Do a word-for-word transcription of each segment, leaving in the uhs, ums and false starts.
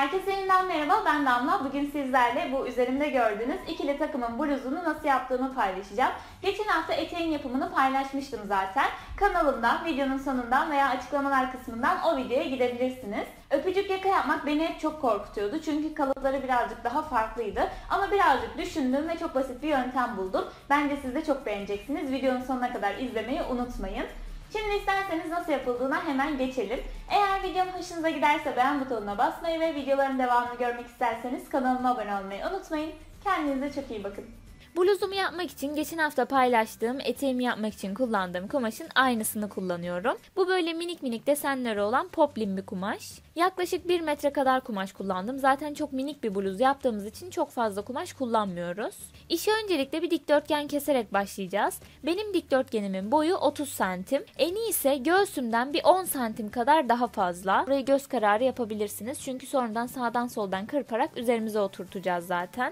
Herkese yeniden merhaba, ben Damla. Bugün sizlerle bu üzerimde gördüğünüz ikili takımın bluzunu nasıl yaptığımı paylaşacağım. Geçen hafta eteğin yapımını paylaşmıştım zaten. Kanalımdan, videonun sonundan veya açıklamalar kısmından o videoya gidebilirsiniz. Öpücük yaka yapmak beni hep çok korkutuyordu çünkü kalıpları birazcık daha farklıydı. Ama birazcık düşündüm ve çok basit bir yöntem buldum. Bence siz de çok beğeneceksiniz. Videonun sonuna kadar izlemeyi unutmayın. Şimdi isterseniz nasıl yapıldığına hemen geçelim. Eğer videom hoşunuza giderse beğen butonuna basmayı ve videoların devamını görmek isterseniz kanalıma abone olmayı unutmayın. Kendinize çok iyi bakın. Bluzumu yapmak için geçen hafta paylaştığım eteğimi yapmak için kullandığım kumaşın aynısını kullanıyorum. Bu böyle minik minik desenleri olan poplin bir kumaş. Yaklaşık bir metre kadar kumaş kullandım. Zaten çok minik bir bluz yaptığımız için çok fazla kumaş kullanmıyoruz. İşe öncelikle bir dikdörtgen keserek başlayacağız. Benim dikdörtgenimin boyu otuz santim. Eni ise göğsümden bir on santim kadar daha fazla. Burayı göz kararı yapabilirsiniz. Çünkü sonradan sağdan soldan kırparak üzerimize oturtacağız zaten.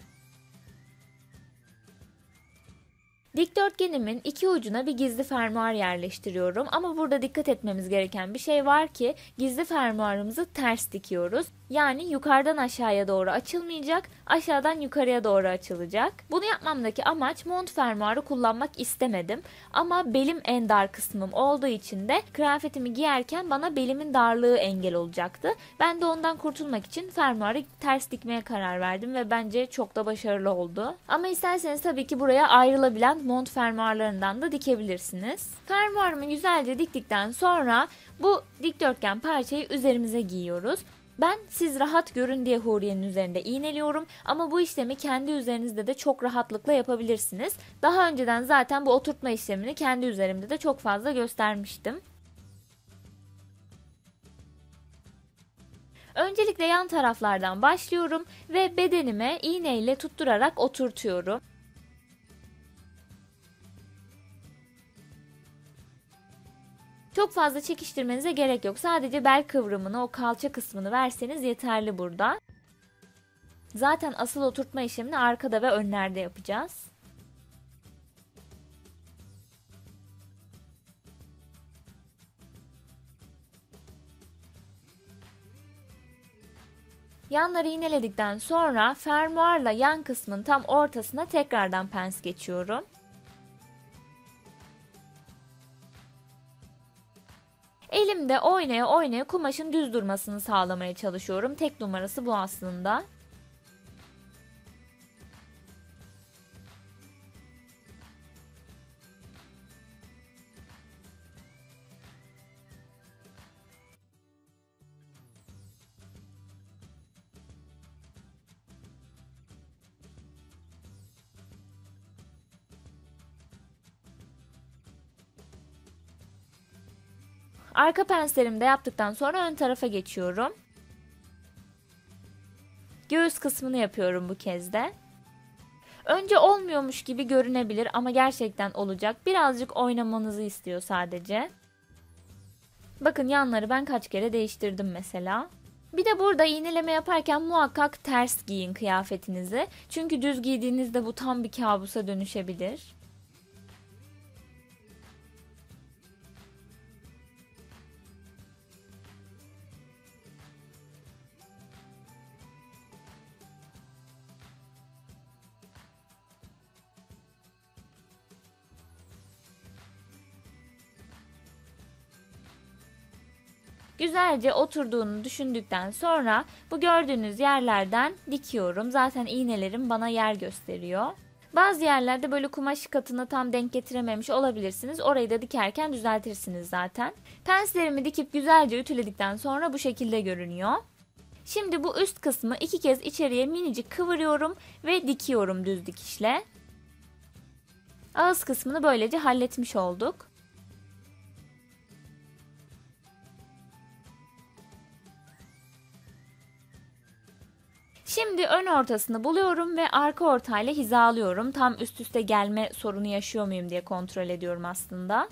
Dikdörtgenimin iki ucuna bir gizli fermuar yerleştiriyorum ama burada dikkat etmemiz gereken bir şey var ki gizli fermuarımızı ters dikiyoruz. Yani yukarıdan aşağıya doğru açılmayacak, aşağıdan yukarıya doğru açılacak. Bunu yapmamdaki amaç mont fermuarı kullanmak istemedim ama belim en dar kısmım olduğu için de kıyafetimi giyerken bana belimin darlığı engel olacaktı. Ben de ondan kurtulmak için fermuarı ters dikmeye karar verdim ve bence çok da başarılı oldu. Ama isterseniz tabii ki buraya ayrılabilen mont fermuarlarından da dikebilirsiniz. Fermuarımı güzelce diktikten sonra bu dikdörtgen parçayı üzerimize giyiyoruz. Ben siz rahat görün diye huriyenin üzerinde iğneliyorum ama bu işlemi kendi üzerinizde de çok rahatlıkla yapabilirsiniz. Daha önceden zaten bu oturtma işlemini kendi üzerimde de çok fazla göstermiştim. Öncelikle yan taraflardan başlıyorum ve bedenime iğneyle tutturarak oturtuyorum. Çok fazla çekiştirmenize gerek yok. Sadece bel kıvrımını, o kalça kısmını verseniz yeterli burada. Zaten asıl oturtma işlemini arkada ve önlerde yapacağız. Yanları iğneledikten sonra fermuarla yan kısmın tam ortasına tekrardan pens geçiyorum. Elimde oynaya oynaya kumaşın düz durmasını sağlamaya çalışıyorum. Tek numarası bu aslında. Arka penslerimi de yaptıktan sonra ön tarafa geçiyorum. Göğüs kısmını yapıyorum bu kez de. Önce olmuyormuş gibi görünebilir ama gerçekten olacak. Birazcık oynamanızı istiyor sadece. Bakın yanları ben kaç kere değiştirdim mesela. Bir de burada iğneleme yaparken muhakkak ters giyin kıyafetinizi. Çünkü düz giydiğinizde bu tam bir kabusa dönüşebilir. Güzelce oturduğunu düşündükten sonra bu gördüğünüz yerlerden dikiyorum. Zaten iğnelerim bana yer gösteriyor. Bazı yerlerde böyle kumaş katını tam denk getirememiş olabilirsiniz. Orayı da dikerken düzeltirsiniz zaten. Penslerimi dikip güzelce ütüledikten sonra bu şekilde görünüyor. Şimdi bu üst kısmı iki kez içeriye minicik kıvırıyorum ve dikiyorum düz dikişle. Ağız kısmını böylece halletmiş olduk. Şimdi ön ortasını buluyorum ve arka ortayla hizalıyorum. Tam üst üste gelme sorunu yaşıyor muyum diye kontrol ediyorum aslında.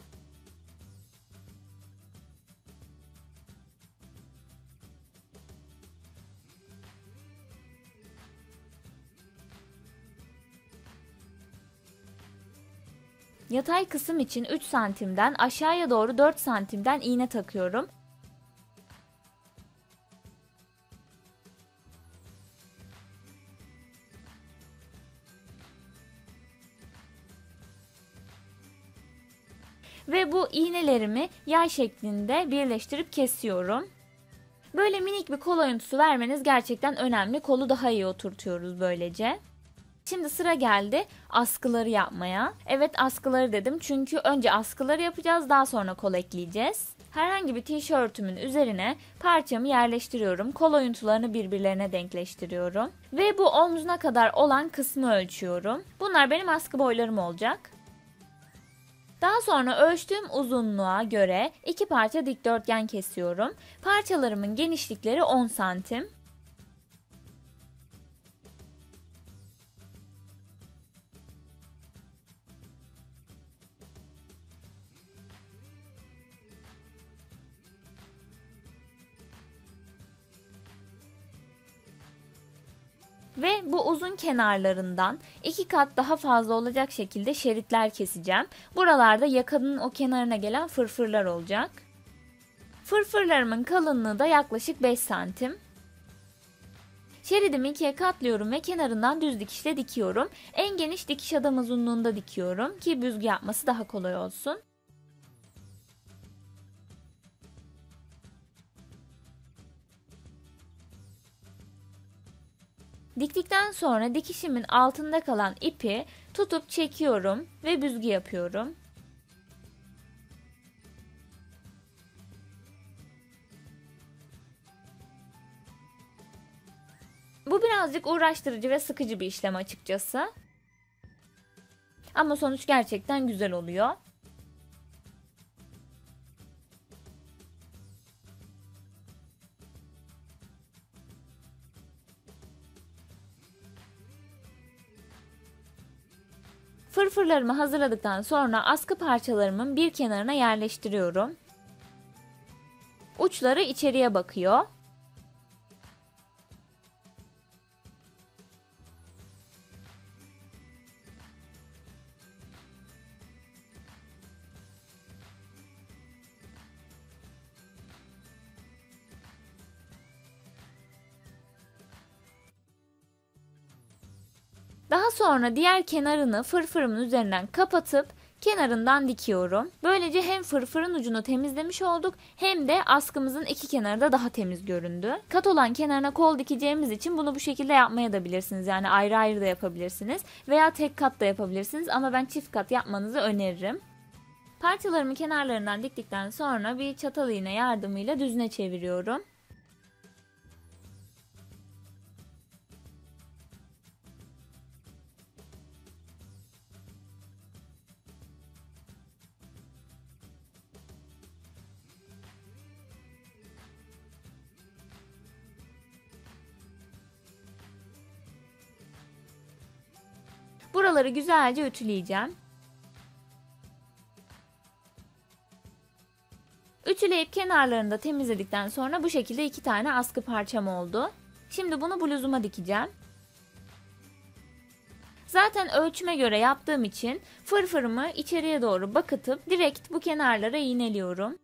Yatay kısım için üç santimden aşağıya doğru dört santimden iğne takıyorum. Ve bu iğnelerimi yay şeklinde birleştirip kesiyorum. Böyle minik bir kol oyuntusu vermeniz gerçekten önemli. Kolu daha iyi oturtuyoruz böylece. Şimdi sıra geldi askıları yapmaya. Evet, askıları dedim çünkü önce askıları yapacağız, daha sonra kol ekleyeceğiz. Herhangi bir tişörtümün üzerine parçamı yerleştiriyorum. Kol oyuntularını birbirlerine denkleştiriyorum. Ve bu omzuna kadar olan kısmı ölçüyorum. Bunlar benim askı boylarım olacak. Daha sonra ölçtüğüm uzunluğa göre iki parça dikdörtgen kesiyorum. Parçalarımın genişlikleri on santim. Ve bu uzun kenarlarından iki kat daha fazla olacak şekilde şeritler keseceğim. Buralarda yakanın o kenarına gelen fırfırlar olacak. Fırfırlarımın kalınlığı da yaklaşık beş santim. Şeridimi ikiye katlıyorum ve kenarından düz dikişle dikiyorum. En geniş dikiş adam uzunluğunda dikiyorum ki büzgü yapması daha kolay olsun. Diktikten sonra dikişimin altında kalan ipi tutup çekiyorum ve büzgü yapıyorum. Bu birazcık uğraştırıcı ve sıkıcı bir işlem açıkçası. Ama sonuç gerçekten güzel oluyor. Fırfırlarımı hazırladıktan sonra askı parçalarımın bir kenarına yerleştiriyorum. Uçları içeriye bakıyor. Daha sonra diğer kenarını fırfırımın üzerinden kapatıp kenarından dikiyorum. Böylece hem fırfırın ucunu temizlemiş olduk hem de askımızın iki kenarı da daha temiz göründü. Kat olan kenarına kol dikeceğimiz için bunu bu şekilde yapmaya da bilirsiniz. Yani ayrı ayrı da yapabilirsiniz veya tek kat da yapabilirsiniz ama ben çift kat yapmanızı öneririm. Parçalarımı kenarlarından diktikten sonra bir çatal iğne yardımıyla düzüne çeviriyorum. Buraları güzelce ütüleyeceğim. Ütüleyip kenarlarını da temizledikten sonra bu şekilde iki tane askı parçam oldu. Şimdi bunu bluzuma dikeceğim. Zaten ölçüme göre yaptığım için fırfırımı içeriye doğru bakıtıp direkt bu kenarlara iğneliyorum.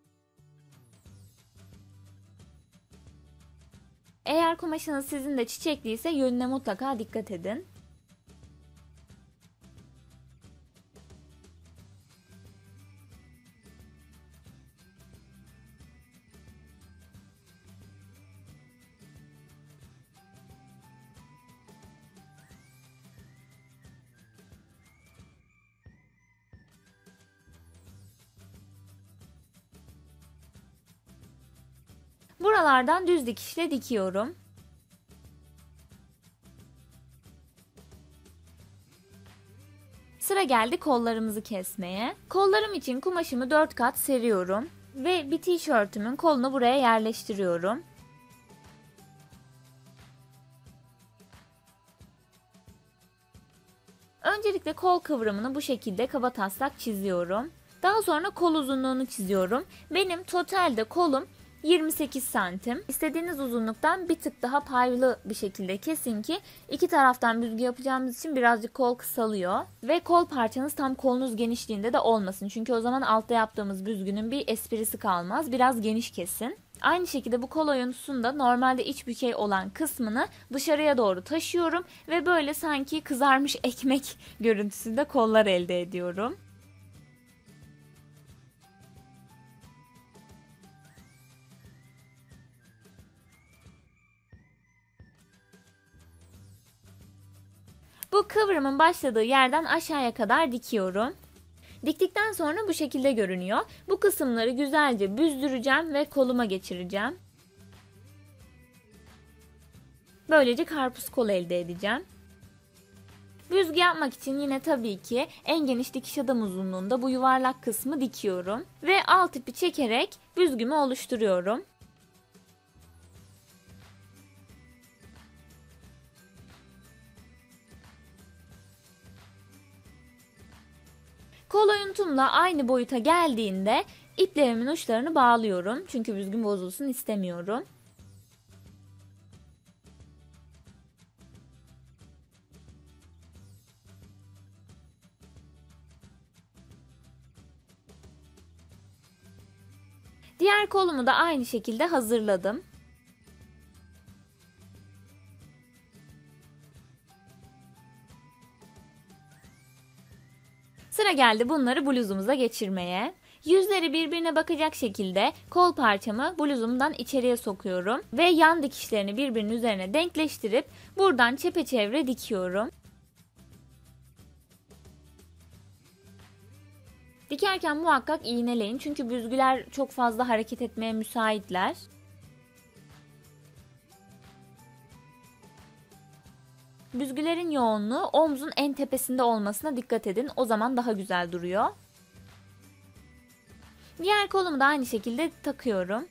Eğer kumaşınız sizin de çiçekliyse yönüne mutlaka dikkat edin. Buralardan düz dikişle dikiyorum. Sıra geldi kollarımızı kesmeye. Kollarım için kumaşımı dört kat seriyorum ve bir tişörtümün kolunu buraya yerleştiriyorum. Öncelikle kol kıvrımını bu şekilde kabataslak çiziyorum. Daha sonra kol uzunluğunu çiziyorum. Benim totalde kolum yirmi sekiz santim. İstediğiniz uzunluktan bir tık daha paylı bir şekilde kesin ki iki taraftan büzgü yapacağımız için birazcık kol kısalıyor. Ve kol parçanız tam kolunuz genişliğinde de olmasın. Çünkü o zaman altta yaptığımız büzgünün bir esprisi kalmaz. Biraz geniş kesin. Aynı şekilde bu kol oyuntusunda normalde iç bükey olan kısmını dışarıya doğru taşıyorum ve böyle sanki kızarmış ekmek görüntüsünde kollar elde ediyorum. Bu kıvrımın başladığı yerden aşağıya kadar dikiyorum. Diktikten sonra bu şekilde görünüyor. Bu kısımları güzelce büzdüreceğim ve koluma geçireceğim. Böylece karpuz kol elde edeceğim. Büzgü yapmak için yine tabii ki en geniş dikiş adam uzunluğunda bu yuvarlak kısmı dikiyorum. Ve alt ipi çekerek büzgümü oluşturuyorum. Kol oyuntumla aynı boyuta geldiğinde iplerimin uçlarını bağlıyorum. Çünkü büzgüm bozulsun istemiyorum. Diğer kolumu da aynı şekilde hazırladım. Sıra geldi bunları bluzumuza geçirmeye. Yüzleri birbirine bakacak şekilde kol parçamı bluzumdan içeriye sokuyorum ve yan dikişlerini birbirinin üzerine denkleştirip buradan çepeçevre dikiyorum. Dikerken muhakkak iğneleyin çünkü büzgüler çok fazla hareket etmeye müsaitler. Büzgülerin yoğunluğu omzun en tepesinde olmasına dikkat edin. O zaman daha güzel duruyor. Diğer kolumu da aynı şekilde takıyorum.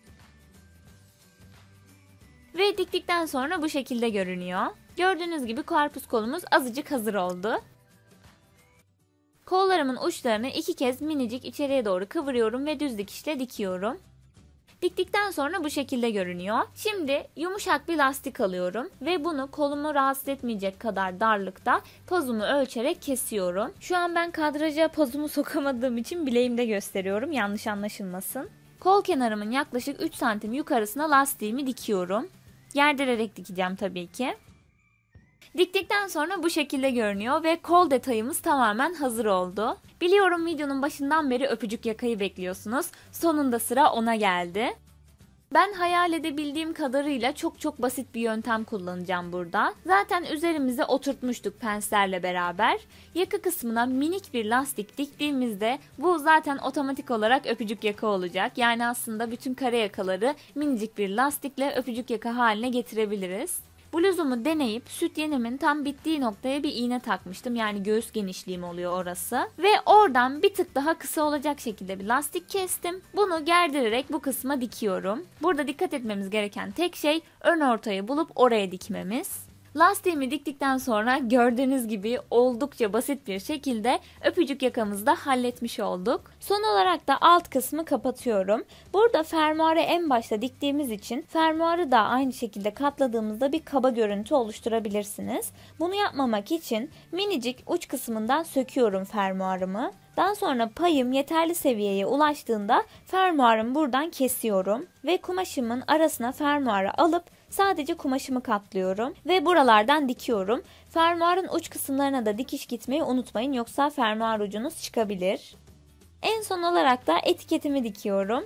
Ve diktikten sonra bu şekilde görünüyor. Gördüğünüz gibi karpuz kolumuz azıcık hazır oldu. Kollarımın uçlarını iki kez minicik içeriye doğru kıvırıyorum ve düz dikişle dikiyorum. Diktikten sonra bu şekilde görünüyor. Şimdi yumuşak bir lastik alıyorum ve bunu kolumu rahatsız etmeyecek kadar darlıkta pazumu ölçerek kesiyorum. Şu an ben kadraja pazumu sokamadığım için bileğimde gösteriyorum, yanlış anlaşılmasın. Kol kenarımın yaklaşık üç santim yukarısına lastiğimi dikiyorum. Gerdirerek dikeceğim tabii ki. Diktikten sonra bu şekilde görünüyor ve kol detayımız tamamen hazır oldu. Biliyorum videonun başından beri öpücük yakayı bekliyorsunuz. Sonunda sıra ona geldi. Ben hayal edebildiğim kadarıyla çok çok basit bir yöntem kullanacağım burada. Zaten üzerimize oturtmuştuk penslerle beraber. Yaka kısmına minik bir lastik diktiğimizde bu zaten otomatik olarak öpücük yaka olacak. Yani aslında bütün kare yakaları minicik bir lastikle öpücük yaka haline getirebiliriz. Bluzumu deneyip sütyenimin tam bittiği noktaya bir iğne takmıştım. Yani göğüs genişliğim oluyor orası. Ve oradan bir tık daha kısa olacak şekilde bir lastik kestim. Bunu gerdirerek bu kısma dikiyorum. Burada dikkat etmemiz gereken tek şey ön ortayı bulup oraya dikmemiz. Lastiğimi diktikten sonra gördüğünüz gibi oldukça basit bir şekilde öpücük yakamızı da halletmiş olduk. Son olarak da alt kısmı kapatıyorum. Burada fermuarı en başta diktiğimiz için fermuarı da aynı şekilde katladığımızda bir kaba görüntü oluşturabilirsiniz. Bunu yapmamak için minicik uç kısmından söküyorum fermuarımı. Daha sonra payım yeterli seviyeye ulaştığında fermuarımı buradan kesiyorum ve kumaşımın arasına fermuarı alıp sadece kumaşımı katlıyorum ve buralardan dikiyorum. Fermuarın uç kısımlarına da dikiş gitmeyi unutmayın, yoksa fermuar ucunuz çıkabilir. En son olarak da etiketimi dikiyorum.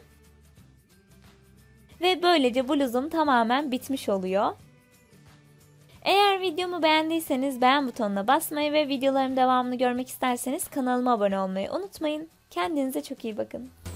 Ve böylece bluzum tamamen bitmiş oluyor. Eğer videomu beğendiyseniz beğen butonuna basmayı ve videoların devamını görmek isterseniz kanalıma abone olmayı unutmayın. Kendinize çok iyi bakın.